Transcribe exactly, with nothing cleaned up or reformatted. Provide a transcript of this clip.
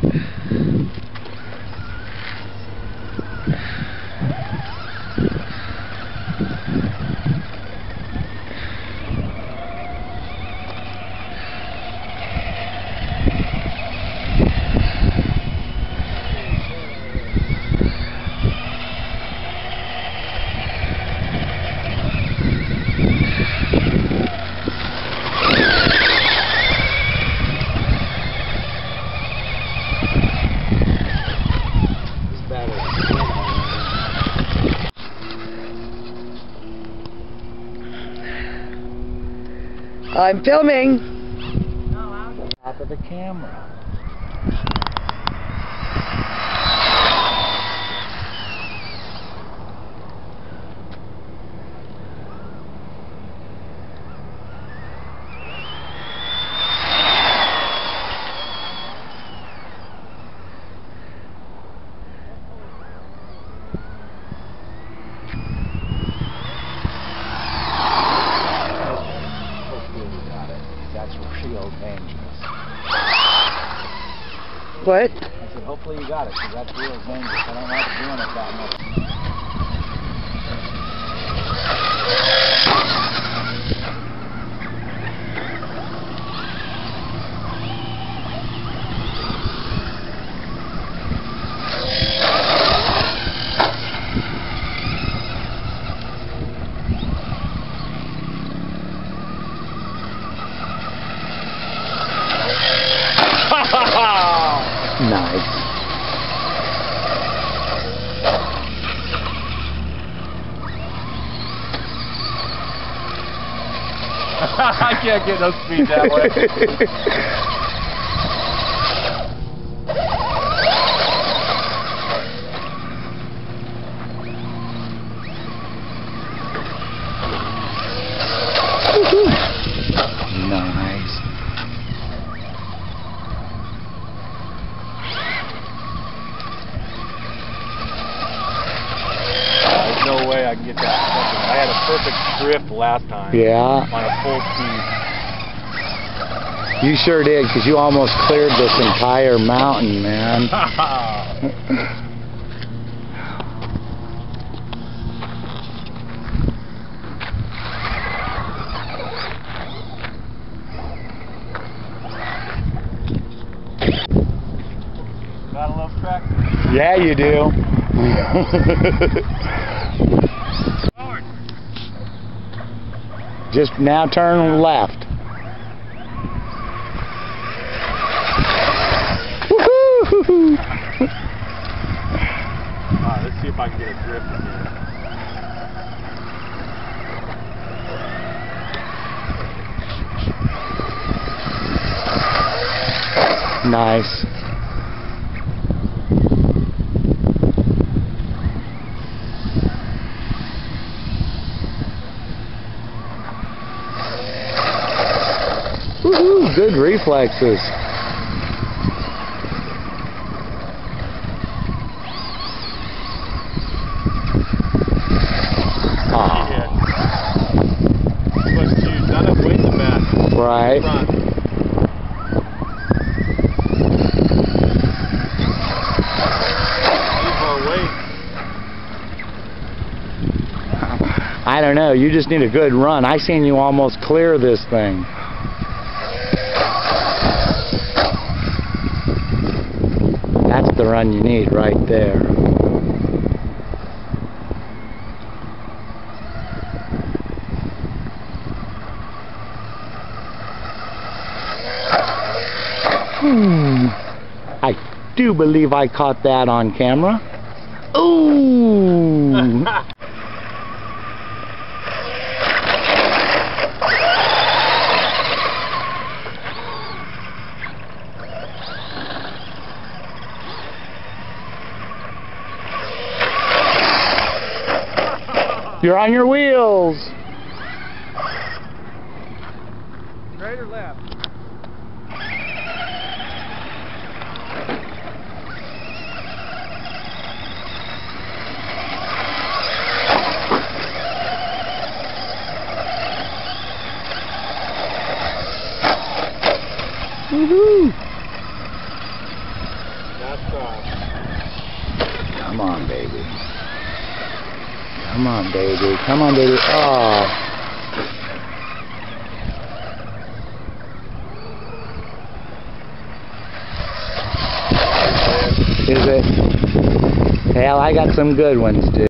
I'm filming. Top of the camera. Real dangerous. What? I said, hopefully you got it, because that's real dangerous. I don't like doing it that much. Nice. I can't get no speed that way. Nice. There's no way I can get that. I had a perfect drift last time. Yeah. On a full speed. You sure did, because you almost cleared this entire mountain, man. Gotta love practice. Yeah, you do. Forward. Just now turn left. Woohoo! Alright, let's see if I can get a drift in here. Nice. Woohoo! Good reflexes. Yeah. Push to not enough weight in the back. Right. Front. Need more weight. I don't know. You just need a good run. I seen you almost clear this thing. That's the run you need right there. Hmm. I do believe I caught that on camera. Ooh! You're on your wheels. Right or left? Woohoo! Come on, baby. Come on, baby. Come on, baby. Oh. Is it? Hell, I got some good ones, dude.